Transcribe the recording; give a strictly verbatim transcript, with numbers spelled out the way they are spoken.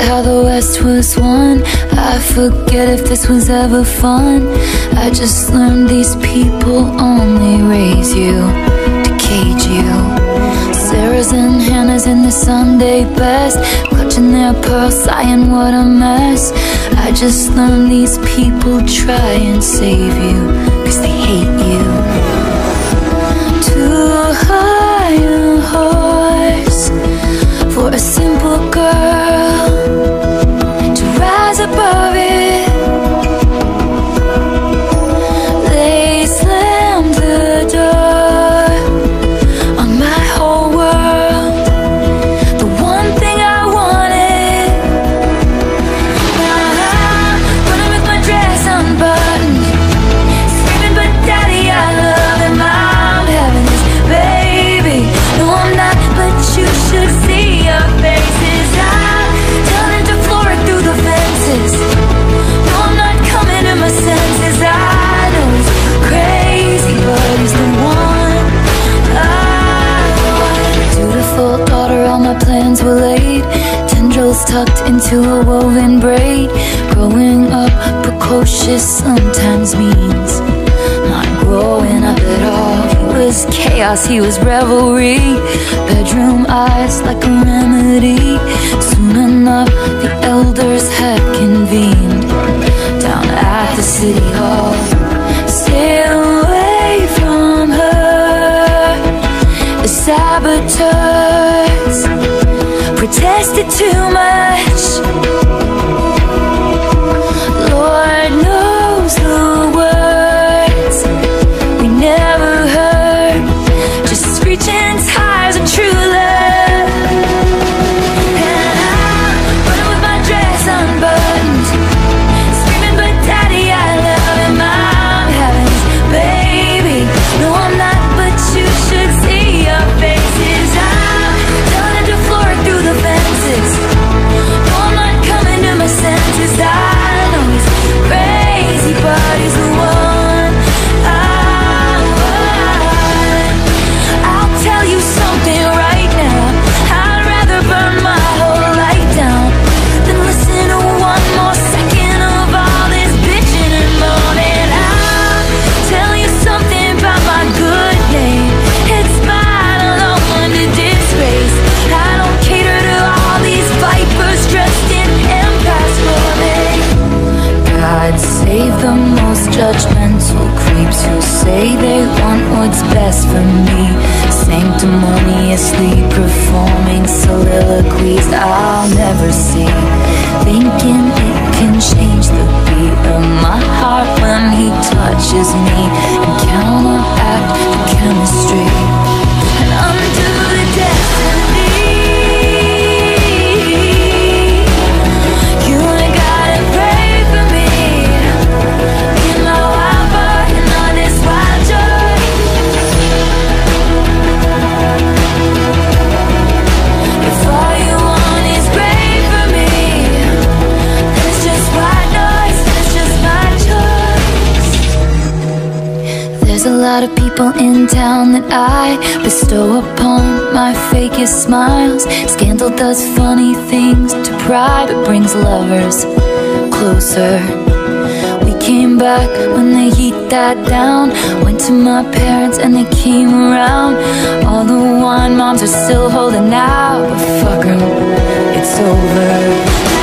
how the West was won. I forget if this was ever fun. I just learned these people only raise you to cage you. Sarah's and Hannah's in the Sunday best, clutching their pearls, sighing what a mess. I just learned these people try and save you, cause they hate you. Too high a horse for a simple girl to rise above it. They slammed the door on my whole world, the one thing I wanted. I'm running with my dress unbuttoned, screaming, but daddy, I love him. I'm having this baby. No, I'm not, but you should see your faces. I'm turning to Flora through the fences. No, I'm not coming to my senses. I know he's crazy, but he's the one I want. Dutiful daughter, all my plans were laid, tendrils tucked into a woven braid. Growing up precocious sometimes means not growing up at all. He was chaos, he was revelry, bedroom eyes like a remedy. Soon enough the elders had convened down at the city hall. Stay away from her, the saboteurs protested too much. Lord knows the words we never heard, just screeching tires of true love. And I'm running with my dress unbuttoned, screaming, but daddy, I love him. I'm having this baby. No, I'm not, but you should see your faces. I'm turning to Flora through the fences. No, I'm not coming to my senses. I know he's crazy, but he's the one I want. I'll tell you something right now, I'd rather burn my whole life down than listen to one more second of all this bitching and moaning. I'll tell you something about my good name, it's mine alone to disgrace. I don't cater to all these vipers dressed in empires clothing. God save the most judgmental creeps who say they want what's best for me, sanctimoniously performing soliloquies I'll never see, thinking it can change the beat of my heart when he touches me and counteract the chemistry and undo the destiny. You ain't gotta pray for me, you know I'm burning on this wild joy. If all you want is great for me, then it's just white noise, it's just my choice. There's a lot of people in town that I bestow upon my fakest smiles. Scandal does funny things to pride, but brings lovers closer. We came back when the heat died down, went to my parents and they came around. All the wine moms are still holding out, but fuck 'em, it's over.